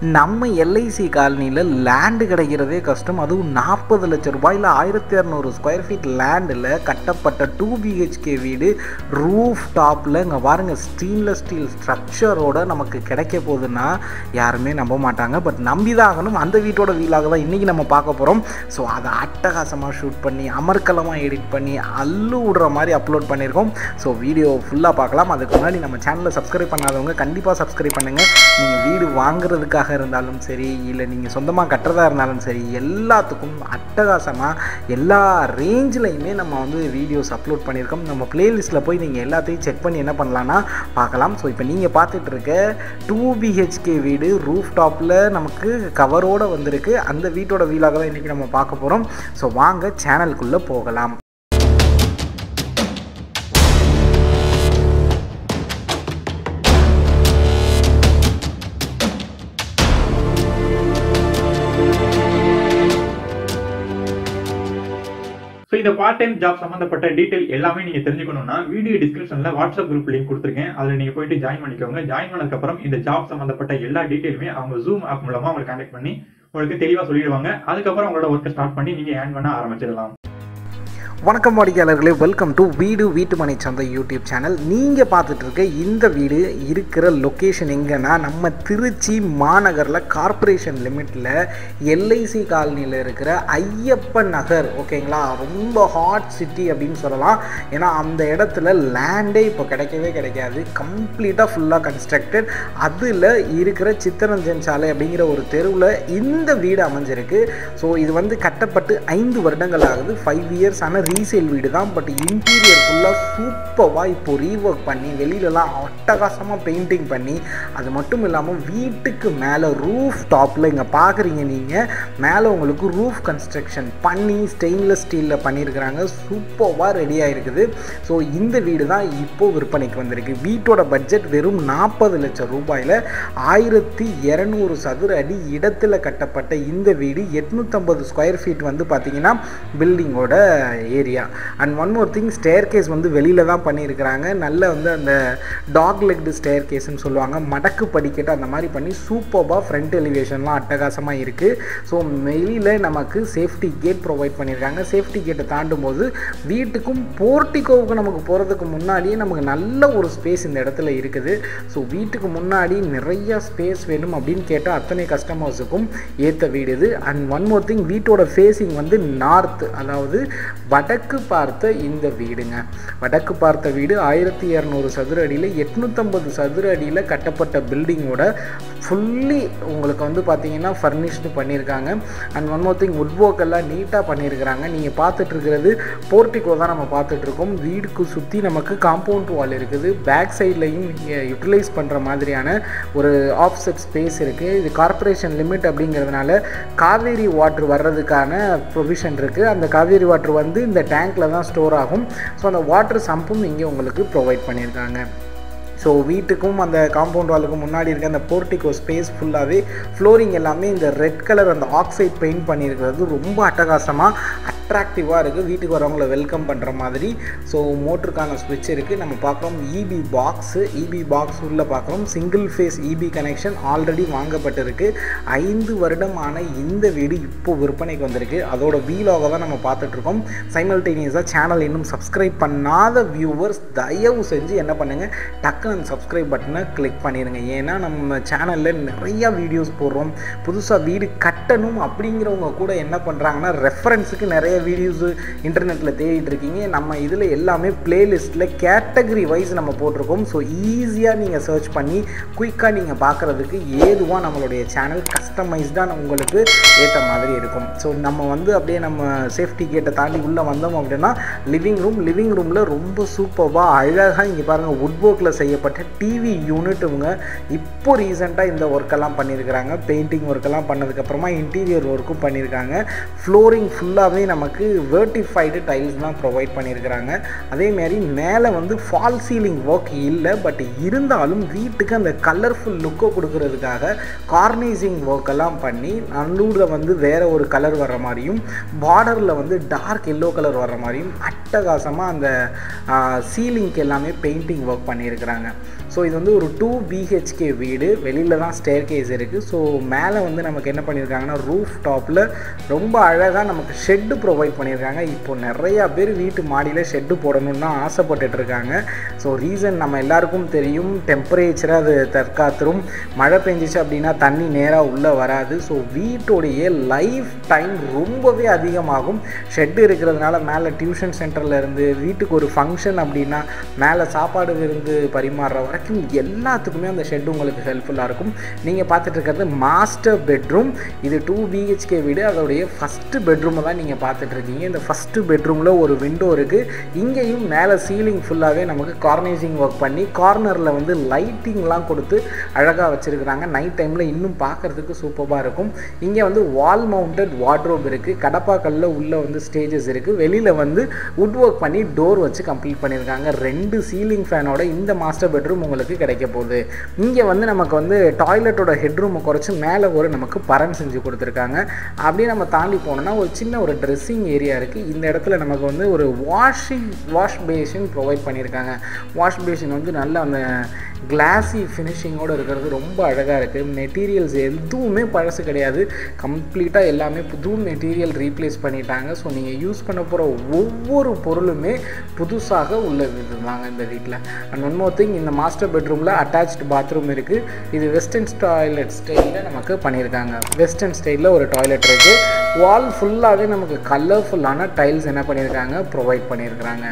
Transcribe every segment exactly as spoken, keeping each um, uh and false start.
நம்ம எல்ஐசி காலனியில் லேண்டு கிடைக்கிறதே கஷ்டம். அதுவும் நாற்பது லட்சம் ரூபாயில் ஆயிரத்தி இரநூறு ஸ்கொயர் ஃபீட் லேண்டில் கட்டப்பட்ட டூ பிஹெச்கே வீடு ரூஃப் டாப்பில் இங்கே பாருங்கள் ஸ்டெயின்லெஸ் ஸ்டீல் ஸ்ட்ரக்சரோடு நமக்கு கிடைக்க போகுதுன்னா யாருமே நம்ப மாட்டாங்க. பட் நம்பிதான் ஆகணும். அந்த வீட்டோட வீலாக தான் இன்றைக்கி நம்ம பார்க்க போகிறோம். ஸோ அதை அட்டகாசமாக ஷூட் பண்ணி அமர்க்கலமாக எடிட் பண்ணி அல்லு விடுற மாதிரி அப்லோட் பண்ணியிருக்கோம். ஸோ வீடியோ ஃபுல்லாக பார்க்கலாம். அதுக்கு முன்னாடி நம்ம சேனலை சப்ஸ்கிரைப் பண்ணாதவங்க கண்டிப்பாக சப்ஸ்கிரைப் பண்ணுங்கள். நீங்கள் வீடு வாங்குறதுக்காக இருந்தாலும் சரி, இல்லை நீங்கள் சொந்தமாக கட்டுறதா இருந்தாலும் சரி, எல்லாத்துக்கும் அட்டகாசமாக எல்லா ரேஞ்சிலையுமே நம்ம வந்து வீடியோஸ் அப்லோட் பண்ணியிருக்கோம். நம்ம பிளேலிஸ்ட்டில் போய் நீங்கள் எல்லாத்தையும் செக் பண்ணி என்ன பண்ணலான்னா பார்க்கலாம். ஸோ இப்போ நீங்கள் பார்த்துட்டு இருக்க டூ பிஹெச்கே வீடு ரூஃப் டாப்பில் நமக்கு கவரோடு வந்திருக்கு. அந்த வீட்டோட வீலாக தான் இன்றைக்கி நம்ம பார்க்க போகிறோம். ஸோ வாங்க சேனலுக்குள்ளே போகலாம். இந்த பார்ட் டைம் ஜாப் சம்பந்தப்பட்ட டீடைல் எல்லாமே நீங்க தெரிஞ்சுக்கணும்னா வீடியோ டிஸ்கிரிப்ஷன்ல வாட்ஸ்அப் குரூப் லிங்க் கொடுத்துருக்கேன். அதுல நீங்க போயிட்டு ஜாயின் பண்ணிக்கோங்க. ஜாயின் பண்ணதுக்கு அப்புறம் இந்த ஜாப் சம்பந்தப்பட்ட எல்லா டீடைலுமே அவங்க ஜூம் ஆப் மூலமா உங்களுக்கு கான்டாக்ட் பண்ணி உங்களுக்கு தெளிவா சொல்லிடுவாங்க. அதுக்கப்புறம் உங்களோட ஒர்க்கை ஸ்டார்ட் பண்ணி நீங்க ஏர்ன் பண்ண ஆரம்பிச்சிடலாம். வணக்கம் வாடிக்கையாளர்களே, வெல்கம் டு வீடு வீட்டு மனை சந்தை யூடியூப் சேனல். நீங்கள் பார்த்துட்டு இருக்க இந்த வீடு இருக்கிற லொக்கேஷன் எங்கன்னா நம்ம திருச்சி மாநகரில் கார்பரேஷன் லிமிட்டில் எல்ஐசி காலனியில் இருக்கிற ஐயப்பன் நகர். ஓகேங்களா, ரொம்ப ஹாட் சிட்டி அப்படின்னு சொல்லலாம். ஏன்னா அந்த இடத்துல லேண்டே இப்போ கிடைக்கவே கிடைக்காது. கம்ப்ளீட்டாக ஃபுல்லாக கன்ஸ்ட்ரக்டட். அதில் இருக்கிற சித்தரஞ்சன் சாலை அப்படிங்கிற ஒரு தெருவில் இந்த வீடு அமைஞ்சிருக்கு. ஸோ இது வந்து கட்டப்பட்டு ஐந்து வருடங்கள் ஆகுது. ஃபைவ் இயர்ஸ் ஆனால் ரீசேல் வீடு தான். பட் இன்டீரியர் ஃபுல்லாக சூப்பராக இப்போ ரீஒர்க் பண்ணி வெளியிலலாம் அட்டகாசமாக பெயிண்டிங் பண்ணி, அது மட்டும் இல்லாமல் வீட்டுக்கு மேலே ரூஃப் டாப்பில் இங்கே பார்க்குறீங்க நீங்கள், மேலே உங்களுக்கு ரூஃப் கன்ஸ்ட்ரக்ஷன் பண்ணி ஸ்டெயின்லெஸ் ஸ்டீலில் பண்ணியிருக்கிறாங்க. சூப்பராக ரெடியாக இருக்குது. ஸோ இந்த வீடு தான் இப்போது விற்பனைக்கு வந்திருக்கு. வீட்டோட பட்ஜெட் வெறும் நாற்பது லட்சம் ரூபாயில் ஆயிரத்தி இரநூறு சதுர அடி இடத்துல கட்டப்பட்ட இந்த வீடு எட்நூற்றம்பது ஸ்கொயர் ஃபீட் வந்து பார்த்திங்கன்னா பில்டிங்கோட area. And one more thing, staircase வந்து வெளியில் தான் பண்ணியிருக்கிறாங்க. நல்ல வந்து அந்த டாக் லெக்டு ஸ்டேர் கேஸ்ன்னு சொல்லுவாங்க, மடக்கு படிக்கட்டு அந்த மாதிரி பண்ணி சூப்பராக ஃப்ரண்ட் எலிவேஷன்லாம் அட்டகாசமாக இருக்குது. ஸோ வெளியில் நமக்கு சேஃப்டி கேட் ப்ரொவைட் பண்ணியிருக்காங்க. சேஃப்டி கேட்டை தாண்டும் போது வீட்டுக்கும் போர்ட்டிகோவுக்கு நமக்கு போகிறதுக்கு முன்னாடியே நமக்கு நல்ல ஒரு ஸ்பேஸ் இந்த இடத்துல இருக்குது. ஸோ வீட்டுக்கு முன்னாடி நிறைய ஸ்பேஸ் வேணும் அப்படின்னு கேட்டால் அத்தனை கஸ்டமர்ஸுக்கும் ஏற்ற வீடு இது. அண்ட் ஒன் மோர் திங், வீட்டோட ஃபேஸிங் வந்து நார்த், அதாவது வடக்கு பார்த்த இந்த வீடுங்க. வடக்கு பார்த்த வீடு ஆயிரத்தி இரநூறு சதுர அடியில் எட்நூற்றம்பது சதுர அடியில் கட்டப்பட்ட பில்டிங்கோட ஃபுல்லி உங்களுக்கு வந்து பார்த்தீங்கன்னா ஃபர்னிஷ்டு பண்ணியிருக்காங்க. And one more thing, wood work எல்லாம் நீட்டாக பண்ணியிருக்கிறாங்க. நீங்கள் பார்த்துட்டு இருக்கிறது போர்ட்டிகோ தான் நம்ம பார்த்துட்ருக்கோம். வீடுக்கு சுற்றி நமக்கு காம்பவுண்ட் வால் இருக்குது. பேக் சைட்லையும் யூட்டிலைஸ் பண்ணுற மாதிரியான ஒரு ஆஃப்செட் ஸ்பேஸ் இருக்குது. இது கார்பரேஷன் லிமிட் அப்படிங்கிறதுனால காவேரி வாட்டர் வர்றதுக்கான ப்ரொவிஷன் இருக்குது. அந்த காவேரி வாட்டர் வந்து இந்த டேங்க்கில் தான் ஸ்டோர் ஆகும். ஸோ அந்த வாட்டர் சம்பும் இங்கே உங்களுக்கு ப்ரொவைட் பண்ணியிருக்காங்க. ஸோ வீட்டுக்கும் அந்த காம்பவுண்ட் வாலுக்கு முன்னாடி இருக்க அந்த போர்ட்டிகோ ஸ்பேஸ் ஃபுல்லாகவே ஃப்ளோரிங் எல்லாமே இந்த ரெட் கலர் அந்த ஆக்சைட் பெயிண்ட் பண்ணியிருக்கிறது ரொம்ப அட்டகாசமாக அட்ராக்டிவாக இருக்குது. வீட்டுக்கு வரவங்களை வெல்கம் பண்ணுற மாதிரி. ஸோ மோட்டருக்கான ஸ்விட்ச் இருக்குது. நம்ம பார்க்குறோம் இபி பாக்ஸு. இபி பாக்ஸ் உள்ளே பார்க்குறோம் single phase EB connection already வாங்கப்பட்டிருக்கு. ஐந்து வருடமான இந்த வீடு இப்போது விற்பனைக்கு வந்திருக்கு. அதோட வீலாக தான் நம்ம பார்த்துட்ருக்கோம். சைமல்டேனியஸாக சேனல் இன்னும் சப்ஸ்கிரைப் பண்ணாத வியூவர்ஸ் தயவு செஞ்சு என்ன பண்ணுங்கள், டக்குன்னு அந்த சப்ஸ்கிரைப் பட்டனை கிளிக் பண்ணிடுங்க. ஏன்னா நம்ம சேனலில் நிறையா வீடியோஸ் போடுறோம். புதுசாக வீடு கட்டணும் அப்படிங்கிறவங்க கூட என்ன பண்ணுறாங்கன்னா ரெஃபரன்ஸுக்கு நிறைய வீடியோஸு இன்டர்நெட்டில் தேடிட்டு இருக்கீங்க. நம்ம இதில் எல்லாமே பிளேலிஸ்ட்டில் கேட்டகரி வைஸ் நம்ம போட்டிருக்கோம். ஸோ ஈஸியாக நீங்கள் சர்ச் பண்ணி குயிக்காக நீங்கள் பார்க்குறதுக்கு ஏதுவாக நம்மளுடைய சேனல் கஸ்டமைஸ்டாக உங்களுக்கு ஏற்ற மாதிரி இருக்கும். ஸோ நம்ம வந்து அப்படியே நம்ம சேஃப்டி கேட்டை தாண்டி உள்ளே வந்தோம் அப்படின்னா லிவிங் ரூம். லிவிங் ரூமில் ரொம்ப சூப்பராக அழகாக இங்கே பாருங்கள் வுட் ஒர்க்கில் செய்யப்பட்ட டிவி யூனிட் இவங்க இப்போ ரீசெண்டாக இந்த ஒர்க்கெல்லாம் பண்ணியிருக்கிறாங்க. பெயிண்டிங் ஒர்க்கெல்லாம் பண்ணதுக்கப்புறமா இன்டீரியர் ஒர்க்கும் பண்ணியிருக்காங்க. ஃப்ளோரிங் ஃபுல்லாகவே நம்ம நமக்கு வெர்டிஃபைடு டைல்ஸ் தான் ப்ரொவைட் பண்ணியிருக்கிறாங்க. அதேமாரி மேலே வந்து ஃபால் சீலிங் ஒர்க் இல்லை, பட் இருந்தாலும் வீட்டுக்கு அந்த கலர்ஃபுல் லுக்கை கொடுக்கறதுக்காக கார்னிசிங் ஒர்க் எல்லாம் பண்ணி நல்லூரில் வந்து வேறு ஒரு கலர் வர்ற மாதிரியும் பார்டரில் வந்து டார்க் எல்லோ கலர் வர்ற மாதிரியும் அட்டகாசமாக அந்த சீலிங்க்கு எல்லாமே பெயிண்டிங் ஒர்க் பண்ணியிருக்கிறாங்க. ஸோ இது வந்து ஒரு டூ பிஹெச்கே வீடு, வெளியில் தான் ஸ்டேர் கேஸ் இருக்குது. ஸோ மேலே வந்து நமக்கு என்ன பண்ணியிருக்காங்கன்னா ரூஃப் டாப்பில் ரொம்ப அழகாக நமக்கு ஷெட்டு ப்ரொவைட் பண்ணியிருக்காங்க. இப்போது நிறையா பேர் வீட்டு மாடியில் ஷெட்டு போடணுன்னு தான் ஆசைப்பட்டுட்டு இருக்காங்க. ஸோ ரீசன் நம்ம எல்லாருக்கும் தெரியும், டெம்பரேச்சரை அது தற்காத்துரும். மழை பெஞ்சிச்சு அப்படின்னா தண்ணி நேராக உள்ளே வராது. ஸோ வீட்டோடைய லைஃப் டைம் ரொம்பவே அதிகமாகும். ஷெட்டு இருக்கிறதுனால மேலே டியூஷன் சென்டரில் இருந்து வீட்டுக்கு ஒரு ஃபங்க்ஷன் அப்படின்னா மேலே சாப்பாடு விருந்து பரிமாறுற வரைக்கும் எல்லாத்துக்குமே அந்த ஷெட் உங்களுக்கு ஹெல்ப்ஃபுல்லாக இருக்கும். நீங்கள் பார்த்துட்டு இருக்கிறது மாஸ்டர் பெட்ரூம். இது டூ பிஹெச்கே வீடு, அதோடைய ஃபஸ்ட்டு பெட்ரூமை தான் நீங்கள் பார்த்துட்டு இருக்கீங்க. இந்த ஃபஸ்ட்டு பெட்ரூமில் ஒரு விண்டோ இருக்குது. இங்கேயும் மேலே சீலிங் ஃபுல்லாகவே நமக்கு கார்னிசிங் ஒர்க் பண்ணி கார்னரில் வந்து லைட்டிங்லாம் கொடுத்து அழகாக வச்சுருக்குறாங்க. நைட் டைமில் இன்னும் பார்க்குறதுக்கு சூப்பராக இருக்கும். இங்கே வந்து வால் மவுண்டட் வார்ட்ரோப் இருக்குது. கடப்பாக்கல்ல உள்ளே வந்து ஸ்டேஜஸ் இருக்குது. வெளியில் வந்து வுட் ஒர்க் பண்ணி டோர் வச்சு கம்ப்ளீட் பண்ணியிருக்காங்க. ரெண்டு சீலிங் ஃபேனோட இந்த மாஸ்டர் பெட்ரூம் உங்களுக்கு கிடைக்க போகுது. இங்கே வந்து நமக்கு வந்து டாய்லெட்டோட ஹெட்ரூமை குறைச்சி மேலே ஒரு நமக்கு பரன் செஞ்சு கொடுத்துருக்காங்க. அப்படியே நம்ம தாண்டி போனோம்னா ஒரு சின்ன ஒரு ட்ரெஸ்ஸிங் ஏரியா இருக்குது. இந்த இடத்துல நமக்கு வந்து ஒரு வாஷிங் வாஷ் பேஷின் ப்ரொவைட் பண்ணியிருக்காங்க. வாஷ் பேஷின் வந்து நல்ல அந்த கிளாஸி ஃபினிஷிங்கோடு இருக்கிறது ரொம்ப அழகாக இருக்குது. மெட்டீரியல்ஸ் எதுவுமே பழசு கிடையாது, கம்ப்ளீட்டாக எல்லாமே புது மெட்டீரியல் ரீப்ளேஸ் பண்ணிட்டாங்க. ஸோ நீங்கள் யூஸ் பண்ண போகிற ஒவ்வொரு பொருளுமே புதுசாக உள்ள விதுதாங்க இந்த வீட்டில். அண்ட் ஒன் மோர் திங், இந்த மாஸ்டர் பெட்ரூமில் அட்டாச்டு பாத்ரூம் இருக்குது. இது வெஸ்டர்ன் டாய்லெட் ஸ்டைலில் நமக்கு பண்ணியிருக்காங்க. வெஸ்டர்ன் ஸ்டைலில் ஒரு டாய்லெட் இருக்குது. வால் ஃபுல்லாகவே நமக்கு கலர்ஃபுல்லான டைல்ஸ் என்ன பண்ணியிருக்காங்க ப்ரொவைட் பண்ணியிருக்கிறாங்க.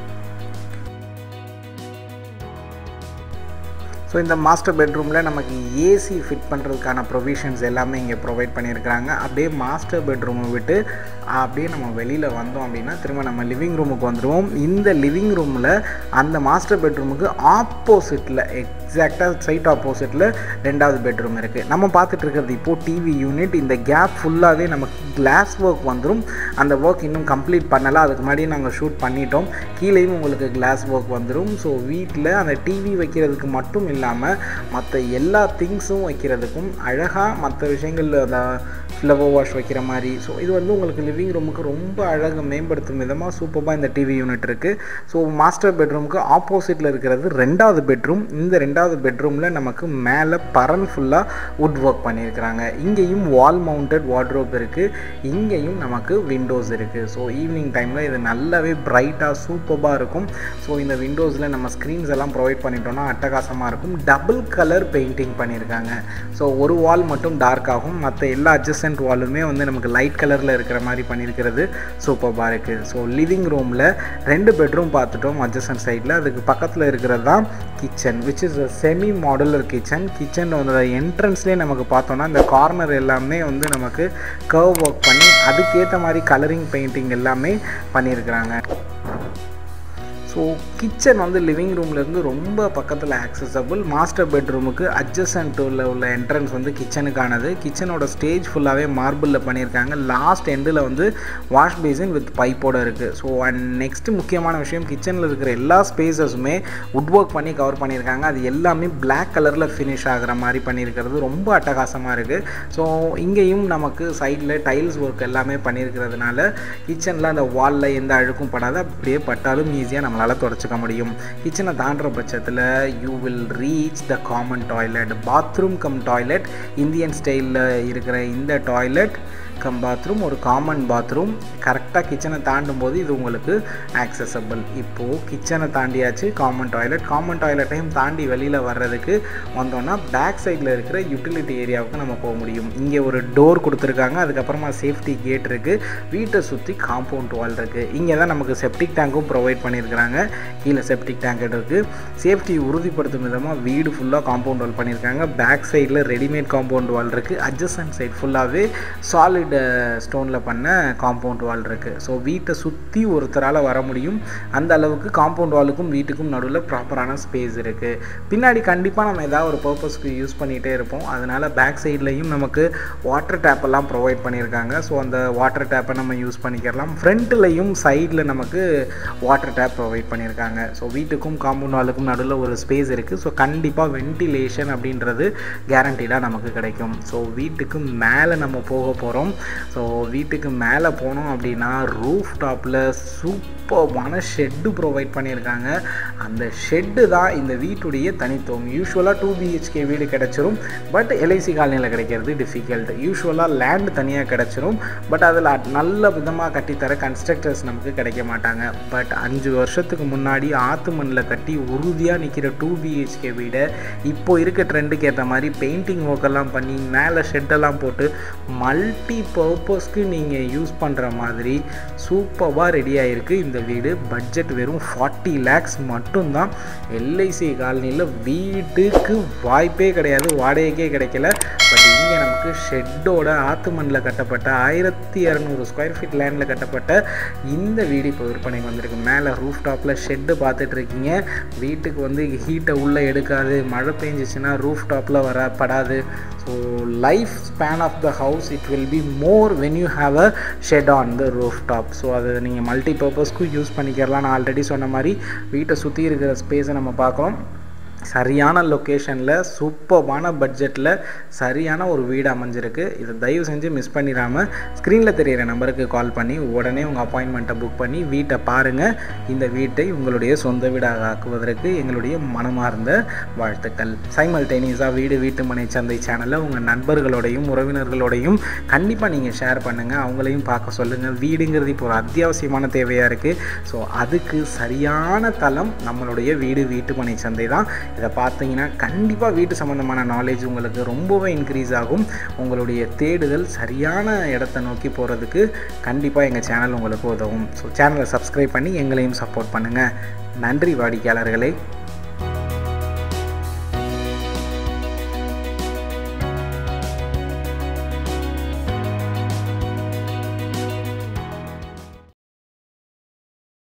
ஸோ இந்த மாஸ்டர் பெட்ரூமில் நமக்கு ஏசி ஃபிட் பண்ணுறதுக்கான ப்ரொவிஷன்ஸ் எல்லாமே இங்கே ப்ரொவைட் பண்ணியிருக்கிறாங்க. அப்படியே மாஸ்டர் பெட்ரூமை விட்டு அப்படியே நம்ம வெளியில் வந்தோம் அப்படின்னா திரும்ப நம்ம லிவிங் ரூமுக்கு வந்துடுவோம். இந்த லிவிங் ரூமில் அந்த மாஸ்டர் பெட்ரூமுக்கு ஆப்போசிட்டில் எக்ஸாக்டாக ஸ்ட்ரைட் ஆப்போசிட்டில் ரெண்டாவது பெட்ரூம் இருக்குது. நம்ம பார்த்துட்டு இருக்கிறது இப்போது டிவி யூனிட். இந்த கேப் ஃபுல்லாகவே நமக்கு கிளாஸ் ஒர்க் வந்துடும். அந்த ஒர்க் இன்னும் கம்ப்ளீட் பண்ணலை, அதுக்கு முன்னாடியே நாங்கள் ஷூட் பண்ணிட்டோம். கீழேயும் உங்களுக்கு கிளாஸ் ஒர்க் வந்துடும். ஸோ வீட்டில் அந்த டிவி வைக்கிறதுக்கு மட்டும் இல்லாமல் மற்ற எல்லா திங்ஸும் வைக்கிறதுக்கும் அழகாக மற்ற விஷயங்கள் அந்த ஃப்ளவர் வாஷ் வைக்கிற மாதிரி. ஸோ இது வந்து உங்களுக்கு லிவிங் ரூமுக்கு ரொம்ப அழகாக மேம்படுத்தும் விதமாக சூப்பராக இந்த டிவி யூனிட் இருக்குது. ஸோ மாஸ்டர் பெட்ரூமுக்கு ஆப்போசிட்டில் இருக்கிறது ரெண்டாவது பெட்ரூம். இந்த ரெண்டாவது பெட்ரூமில் நமக்கு மேலே பரன் ஃபுல்லாக வுட் ஒர்க் பண்ணியிருக்கிறாங்க. இங்கேயும் வால் மவுண்டட் வார்ட்ரோப் இருக்குது. இங்கேயும் நமக்கு விண்டோஸ் இருக்குது. ஸோ ஈவினிங் டைமில் இது நல்லாவே பிரைட்டாக சூப்பராக இருக்கும். ஸோ இந்த விண்டோஸில் நம்ம ஸ்க்ரீன்ஸ் எல்லாம் ப்ரொவைட் பண்ணிட்டோம்னா அட்டகாசமாக இருக்கும். டபுள் கலர் பெயிண்டிங் பண்ணியிருக்காங்க. ஸோ ஒரு வால் மட்டும் டார்க் ஆகும், மற்ற எல்லா அட்ஜஸ்டன்ட் வாலுமே வந்து நமக்கு லைட் கலரில் இருக்கிற மாதிரி பண்ணியிருக்கிறது சூப்பராக இருக்குது. ஸோ லிவிங் ரூமில் ரெண்டு பெட்ரூம் பார்த்துட்டோம் அட்ஜஸ்டன்ட் சைடில். அதுக்கு பக்கத்தில் இருக்கிறது தான் kitchen, which is a semi modular kitchen. கிச்சனில் வந்து என்ட்ரன்ஸ்லேயே நமக்கு பார்த்தோன்னா இந்த கார்னர் எல்லாமே வந்து நமக்கு கர்வ் ஒர்க் பண்ணி அதுக்கேற்ற மாதிரி கலரிங் பெயிண்டிங் எல்லாமே பண்ணியிருக்கிறாங்க. ஸோ கிச்சன் வந்து லிவிங் ரூம்லேருந்து ரொம்ப பக்கத்தில் ஆக்சசபிள். மாஸ்டர் பெட்ரூமுக்கு அட்ஜசன்ட்டில் உள்ள என்ட்ரன்ஸ் வந்து கிச்சனுக்கானது. கிச்சனோட ஸ்டேஜ் ஃபுல்லாகவே மார்பிளில் பண்ணியிருக்காங்க. லாஸ்ட் எண்டில் வந்து வாஷ் பேசின் வித் பைப்போடு இருக்குது. ஸோ அண்ட் நெக்ஸ்ட்டு முக்கியமான விஷயம், கிச்சனில் இருக்கிற எல்லா ஸ்பேசஸுமே வுட் ஒர்க் பண்ணி கவர் பண்ணியிருக்காங்க. அது எல்லாமே பிளாக் கலரில் ஃபினிஷ் ஆகிற மாதிரி பண்ணியிருக்கிறது ரொம்ப அட்டகாசமாக இருக்குது. ஸோ இங்கேயும் நமக்கு சைடில் டைல்ஸ் ஒர்க் எல்லாமே பண்ணியிருக்கிறதுனால கிச்சனில் அந்த வாலில் எந்த அழுக்கும் படாது. அப்படியே பட்டாலும் ஈஸியாக நம்மளால் தொடச்சிக்க முடியும். கிச்சனை தாண்டுற பட்சத்தில் you will reach the common toilet. Bathroom cum toilet, Indian ஸ்டைலில் இருக்கிற இந்த டாய்லெட் கம் பாத்ரூம் ஒரு காமன் பாத்ரூம். கரெக்டாக கிச்சனை தாண்டும் போது இது உங்களுக்கு ஆக்சசபிள். இப்போது கிச்சனை தாண்டியாச்சு, காமன் டாய்லெட். காமன் டாய்லெட்டையும் தாண்டி வெளியில் வர்றதுக்கு வந்தோன்னா பேக் சைடில் இருக்கிற யூட்டிலிட்டி ஏரியாவுக்கு நம்ம போக முடியும். இங்கே ஒரு டோர் கொடுத்துருக்காங்க. அதுக்கப்புறமா சேஃப்டி கேட் இருக்குது. வீட்டை சுற்றி காம்பவுண்ட் வால் இருக்குது. இங்கே தான் நமக்கு செப்டிக் டேங்க்கும் ப்ரொவைட் பண்ணியிருக்கிறாங்க. கீழே செப்டிக் டேங்க் இருக்குது. சேஃப்டி உறுதிப்படுத்தும் விதமாக வீடு ஃபுல்லாக காம்பவுண்ட் வால் பண்ணியிருக்காங்க. பேக் சைடில் ரெடிமேட் காம்பவுண்ட் வால் இருக்குது. அட்ஜசன்ட் சைட் ஃபுல்லாகவே சாலிட் சாலிட் ஸ்டோனில் பண்ண காம்பவுண்ட் வால் இருக்குது. ஸோ வீட்டை சுற்றி ஒருத்தரால் வர முடியும், அந்த அளவுக்கு காம்பவுண்ட் வாலுக்கும் வீட்டுக்கும் நடுவில் ப்ராப்பரான ஸ்பேஸ் இருக்குது. பின்னாடி கண்டிப்பாக நம்ம ஏதாவது ஒரு பர்பஸ்க்கு யூஸ் பண்ணிகிட்டே இருப்போம். அதனால் பேக் சைட்லேயும் நமக்கு வாட்டர் டேப்பெல்லாம் ப்ரொவைட் பண்ணியிருக்காங்க. ஸோ அந்த வாட்டர் டேப்பை நம்ம யூஸ் பண்ணிக்கலாம். ஃப்ரண்ட்லேயும் சைடில் நமக்கு வாட்டர் டேப் ப்ரொவைட் பண்ணியிருக்காங்க. ஸோ வீட்டுக்கும் காம்பவுண்ட் வாலுக்கும் நடுவில் ஒரு ஸ்பேஸ் இருக்குது. ஸோ கண்டிப்பாக வென்டிலேஷன் அப்படின்றது கேரண்டீடாக நமக்கு கிடைக்கும். ஸோ வீட்டுக்கு மேலே நம்ம போக போகிறோம். ஸோ வீட்டுக்கு மேலே போனோம் அப்படின்னா ரூஃப் டாப்பில் சூப்பர்வான ஷெட்டு ப்ரொவைட் பண்ணியிருக்காங்க. அந்த ஷெட்டு தான் இந்த வீட்டுடைய தனித்துவம். யூஸ்வலாக டூ பிஹெச்கே வீடு கிடச்சிரும், பட் எல்ஐசி காலனியில் கிடைக்கிறது டிஃபிகல்ட். யூஸ்வலாக லேண்டு தனியாக கிடச்சிரும், பட் அதில் நல்ல விதமாக கட்டித்தர கன்ஸ்ட்ரக்டர்ஸ் நமக்கு கிடைக்க மாட்டாங்க. பட் அஞ்சு வருஷத்துக்கு முன்னாடி ஆத்து மண்ணில் கட்டி உறுதியாக நிற்கிற டூ பிஹெச்கே வீடை இப்போ இருக்க ட்ரெண்டுக்கு ஏற்ற மாதிரி பெயிண்டிங் ஒர்க்கெல்லாம் பண்ணி மேலே ஷெட்டெல்லாம் போட்டு மல்டி பர்பஸ்க்கு நீங்கள் யூஸ் பண்ணுற மாதிரி சூப்பராக ரெடி ஆகிருக்கு இந்த வீடு. பட்ஜெட் வெறும் ஃபார்ட்டி லேக்ஸ் மட்டும்தான். எல்ஐசி காலனியில் வீட்டுக்கு வாய்ப்பே கிடையாது, வாடகைக்கே கிடைக்கல. பட் இங்கே நமக்கு ஷெட்டோட ஆத்து மண்ணில் கட்டப்பட்ட ஆயிரத்தி இரநூறு ஸ்கொயர் ஃபீட் லேண்டில் கட்டப்பட்ட இந்த வீடு இப்போ விற்பனைக்கு வந்திருக்கு. மேலே ரூஃப் டாப்பில் ஷெட்டு பார்த்துட்ருக்கீங்க. வீட்டுக்கு வந்து ஹீட்டை உள்ளே எடுக்காது, மழை பெஞ்சிச்சுன்னா ரூஃப் டாப்பில் வர படாது. So life span of the house it will be more when you have a shed on the roof top. So அதை நீங்கள் மல்டி பர்பஸ்க்கும் யூஸ் பண்ணிக்கிறலாம். நான் ஆல்ரெடி சொன்ன மாதிரி வீட்டை சுற்றி இருக்கிற ஸ்பேஸை நம்ம பார்க்குறோம். சரியான லொக்கேஷனில் சூப்பர்வான பட்ஜெட்டில் சரியான ஒரு வீடு அமைஞ்சிருக்கு. இதை தயவு செஞ்சு மிஸ் பண்ணிடாமல் ஸ்க்ரீனில் தெரிகிற நம்பருக்கு கால் பண்ணி உடனே உங்கள் அப்பாயின்மெண்ட்டை புக் பண்ணி வீட்டை பாருங்கள். இந்த வீட்டை உங்களுடைய சொந்த வீடாக ஆக்குவதற்கு எங்களுடைய மனமார்ந்த வாழ்த்துக்கள். சைமல்டேனியஸாக வீடு வீட்டு மனை சந்தை சேனலை உங்கள் நண்பர்களோடையும் உறவினர்களோடையும் கண்டிப்பாக நீங்கள் ஷேர் பண்ணுங்கள், அவங்களையும் பார்க்க சொல்லுங்கள். வீடுங்கிறது இப்போ ஒரு அத்தியாவசியமான தேவையாக இருக்குது. ஸோ அதுக்கு சரியான தளம் நம்மளுடைய வீடு வீட்டு மனை சந்தை தான். இதை பார்த்தீங்கன்னா கண்டிப்பாக வீட்டு சம்மந்தமான நாலேஜ் உங்களுக்கு ரொம்பவே இன்க்ரீஸ் ஆகும். உங்களுடைய தேடுதல் சரியான இடத்த நோக்கி போகிறதுக்கு கண்டிப்பாக எங்கள் சேனல் உங்களுக்கு உதவும். ஸோ சேனலை சப்ஸ்கிரைப் பண்ணி எங்களையும் சப்போர்ட் பண்ணுங்கள். நன்றி வாடிக்கையாளர்களே.